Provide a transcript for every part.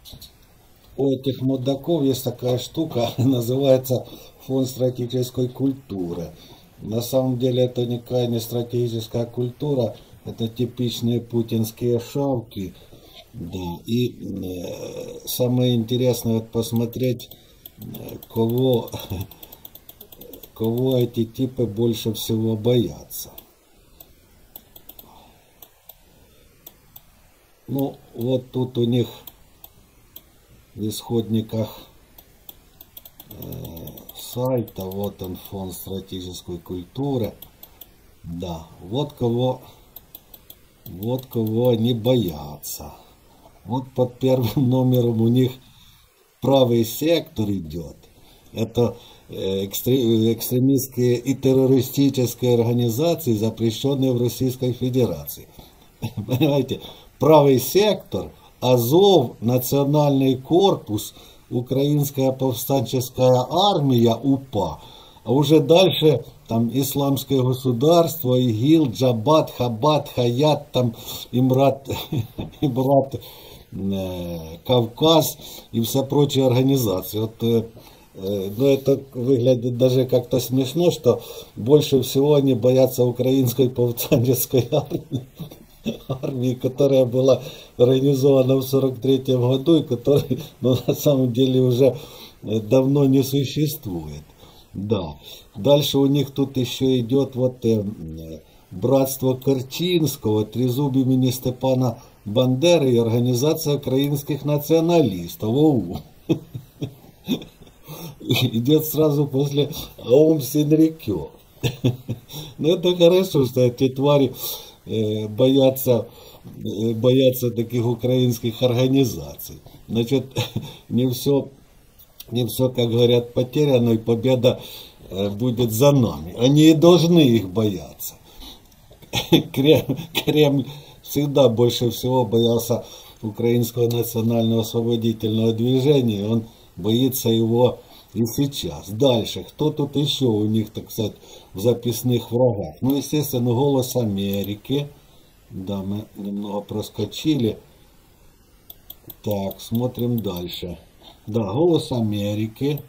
у этих мудаков есть такая штука, называется фонд стратегической культуры. На самом деле это никакая не стратегическая культура, это типичные путинские шавки. Да. И самое интересное вот посмотреть, кого эти типы больше всего боятся. Ну, вот тут у них в исходниках сайта, вот он, фонд стратегической культуры. Да, вот кого они боятся. Вот под первым номером у них правый сектор идет. Это экстремистские и террористические организации, запрещенные в Российской Федерации. Понимаете, правый сектор, Азов, Национальный корпус, Украинская повстанческая армия, УПА. А уже дальше там Исламское государство, ИГИЛ, Джабат, Хабат, Хаят, там Имрат Кавказ и все прочие организации. Вот, но это выглядит даже как-то смешно, что больше всего они боятся Украинской повстанческой армии, которая была организована в 1943 году и которая на самом деле уже давно не существует. Да. Дальше у них тут еще идет вот братство Корчинского, трезуб имени Степана Бандеры и организация украинских националистов, ОУН. Идет сразу после Аум Синрикё. Но это хорошо, что эти твари боятся таких украинских организаций. Значит, не все, как говорят, потеряно, и победа будет за нами. Они и должны их бояться. Кремль всегда больше всего боялся украинского национального освободительного движения, он боится его и сейчас. Дальше, кто тут еще у них, так сказать, в записных врагах? Ну, естественно, «Голос Америки». Да, мы немного проскочили. Так, смотрим дальше. Да, «Голос Америки»,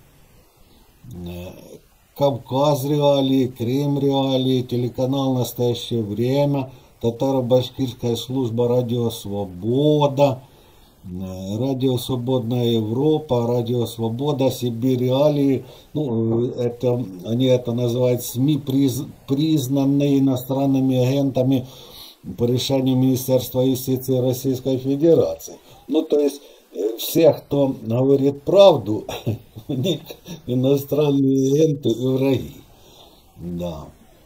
«Кавказ реалии», «Крым реалии», телеканал «Настоящее время», Татаро-башкирская служба «Радио Свобода», «Радио Свободная Европа», «Радио Свобода», «Сибирь реалии». Ну, они это называют СМИ, признанные иностранными агентами по решению Министерства юстиции Российской Федерации. Ну, то есть, все, кто говорит правду, у них иностранные агенты и враги. Да.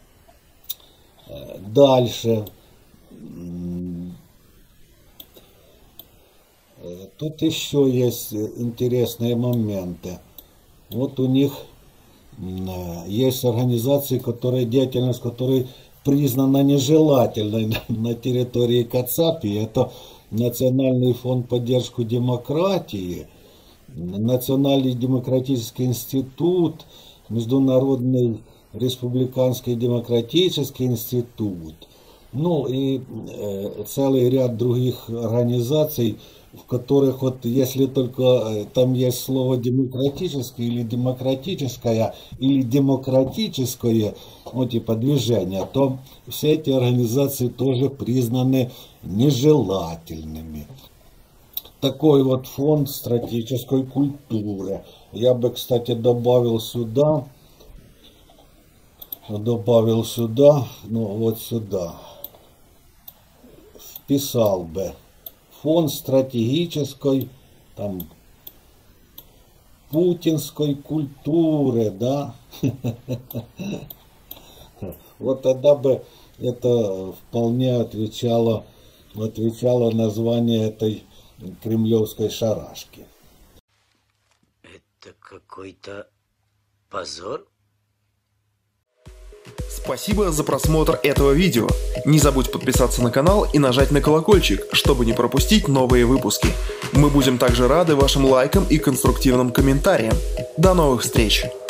Дальше. Тут еще есть интересные моменты. Вот у них есть организации, деятельность которой признана нежелательной на территории Кацапии. Это Национальный фонд поддержки демократии, Национальный демократический институт, Международный республиканский демократический институт, ну и целый ряд других организаций, в которых вот если только там есть слово демократический или демократическое или демократическое, ну типа движение, то все эти организации тоже признаны нежелательными. Такой вот фонд стратегической культуры. Я бы, кстати, добавил сюда, ну вот сюда, вписал бы фонд стратегической, там, путинской культуры, да. Вот тогда бы это вполне отвечало название этой кремлевской шарашки. Это какой-то позор. Спасибо за просмотр этого видео. Не забудь подписаться на канал и нажать на колокольчик, чтобы не пропустить новые выпуски. Мы будем также рады вашим лайкам и конструктивным комментариям. До новых встреч!